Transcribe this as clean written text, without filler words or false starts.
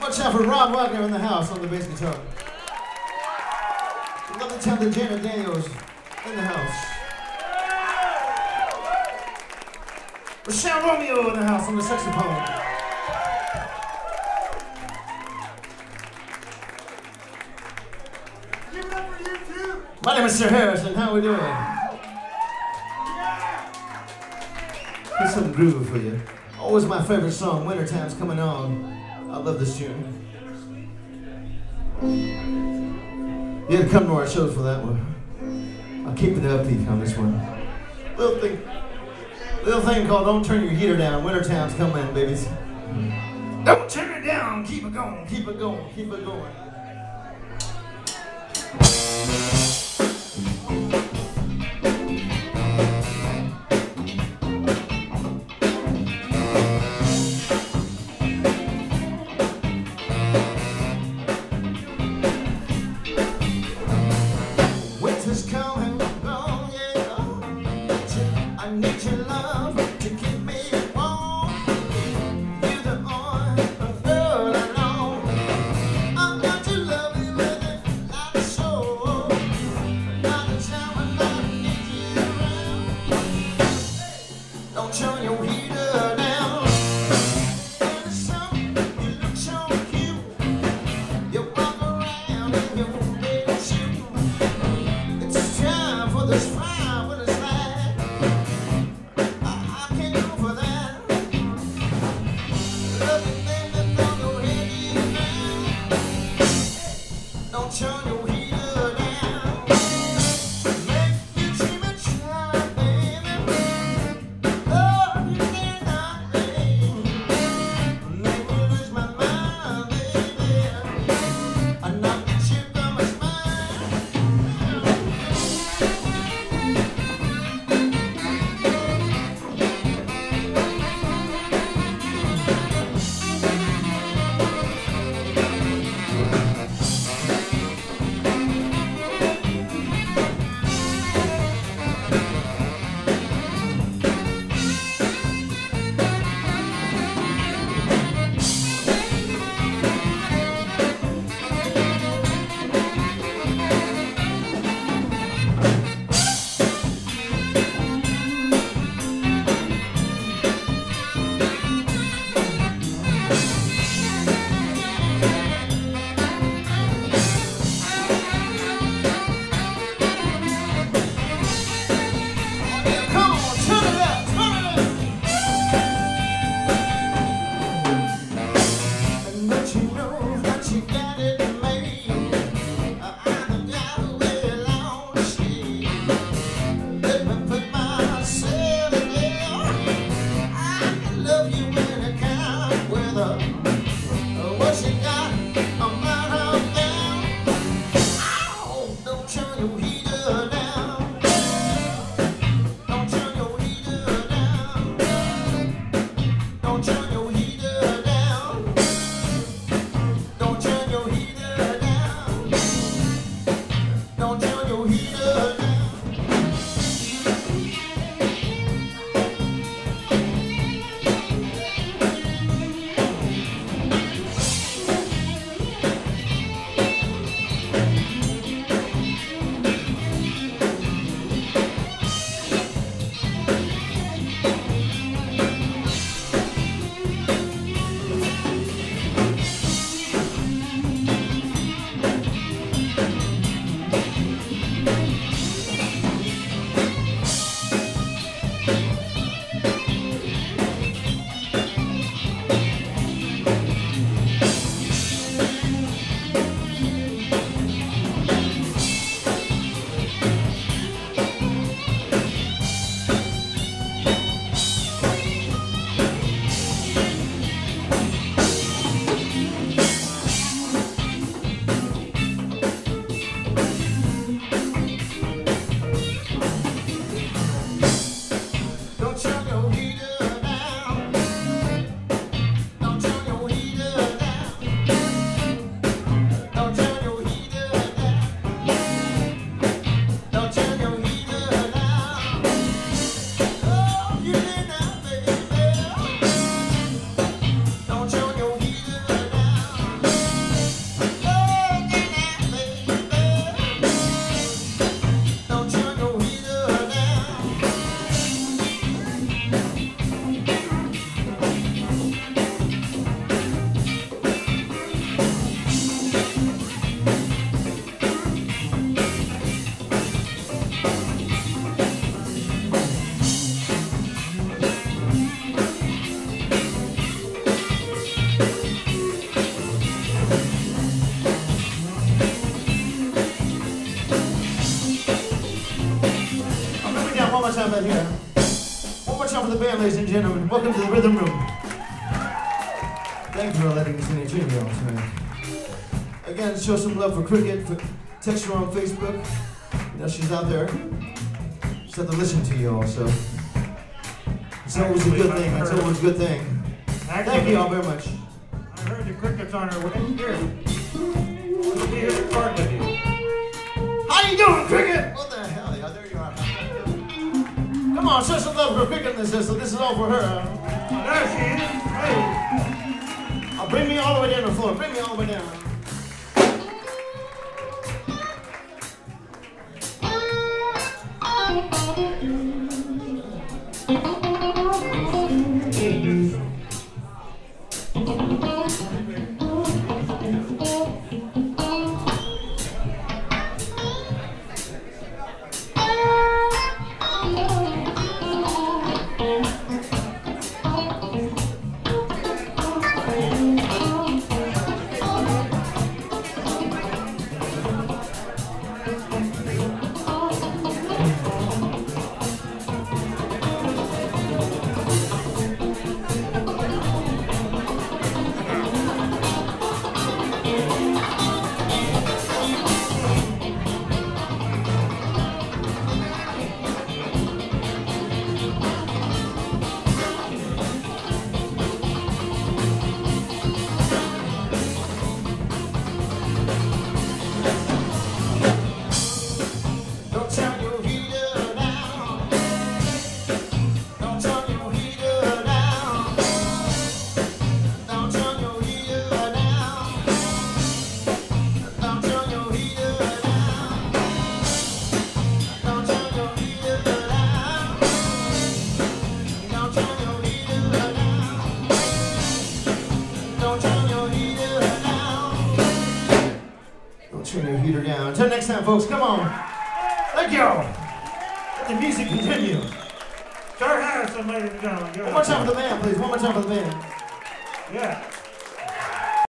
Watch out for Rob Wagner in the house on the bass guitar. Lovely talented Janet Daniels in the house. Rachelle Romeo in the house on the saxophone. My name is Sir Harrison. How are we doing? Here's some groove for you. Always my favorite song. Wintertime's coming on. I love this tune. You had to come to our shows for that one. I'll keep it upbeat on this one. Little thing called "Don't Turn Your Heater Down." Wintertime's coming, babies. Don't turn it down. Keep it going. Keep it going. Keep it going. again, ladies and gentlemen. Welcome to the Rhythm Room. Thank you for letting us entertain you all tonight. Again, show some love for Cricket. Text her on Facebook. You know, she's out there. Just have to listen to you all, so. It's always a good thing. It's always a good thing. Thank you all very much. I heard the Cricket's on her way here. We'll be here to record with you. How you doing, Cricket? What the hell? Yeah, there you are. Come on, show some love for Cricket in this system. This is all for her. Oh, there she is. Hey. Bring me all the way down to the floor. Bring me all the way down. Turn your heater down. Until next time, folks, come on. Thank you. Let the music continue. Sir Harrison, ladies and gentlemen. One more time for the band, please. One more time for the band. Yeah.